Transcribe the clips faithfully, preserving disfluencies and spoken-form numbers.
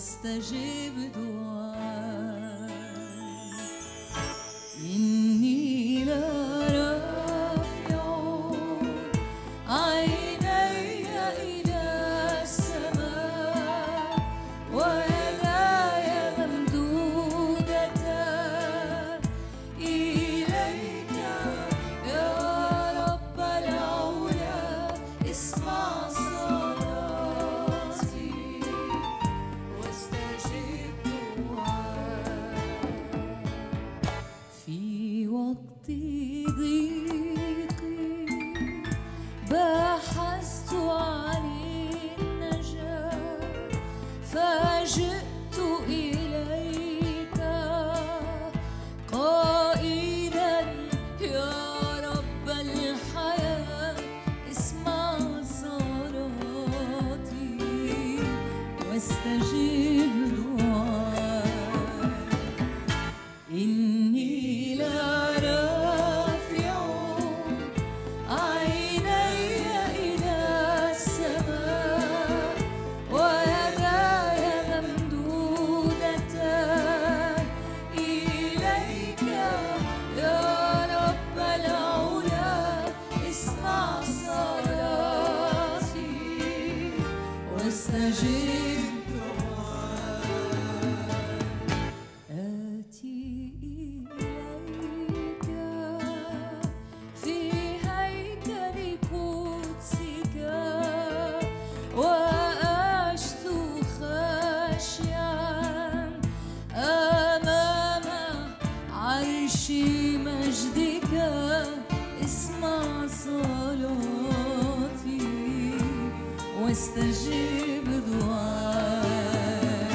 واستجب دعائي. إني لرافع عيني إلى السماء ويداي ممدودتان إليك يا رب العلا، اسمع صلاتي واستجب دعائي. في وقت ضيقي بحثت عن النجاة، فجئت إليك قائلا يا رب الحياة، اسمع صلاتي واستجب دعائي. إني لرافع عيني إلى السماء ويداي ممدودتان إليك يا رب العلا، اسمع صلاتي واستجب دعائي. آتي إليك في هيكل قدسك وأشثو خاشعا أمام عرش مجدك، اسمع صلاتي واستجب دعائي.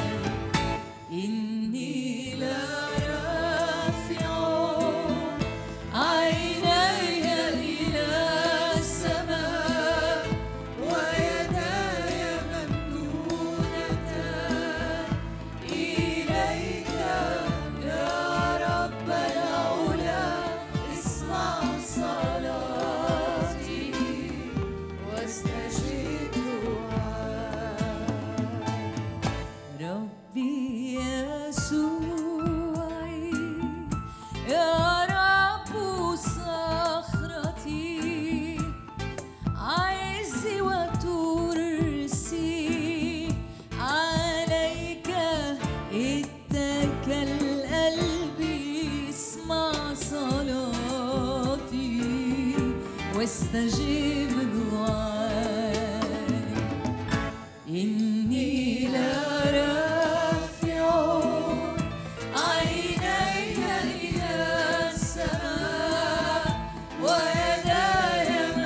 إني لرافع عيني إلى السماء ويداي ممدودتان إليك يا رب العلا، اسمع صلاتي واستجب دعائي. ربي يسوعي يا رب صخرتي، عزي وترسي عليك اتكل قلبي، اسمع صلاتي واستجب دعائي. إني لرافع عيني إلى السماء ويداي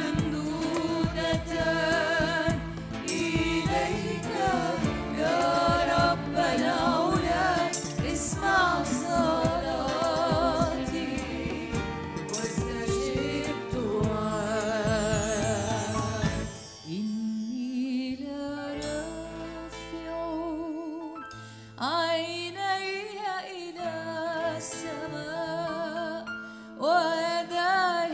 ممدودتان إليك يا رب العلا، اسمع صلاتي واستجب دعائي. إني لرافع عيني إلى السماء ويداي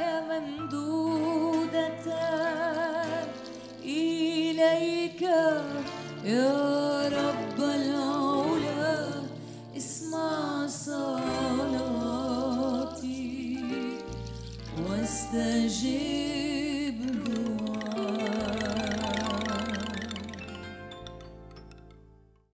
ممدودتان إليك يا رب العلا، اسمع صلاتي واستجب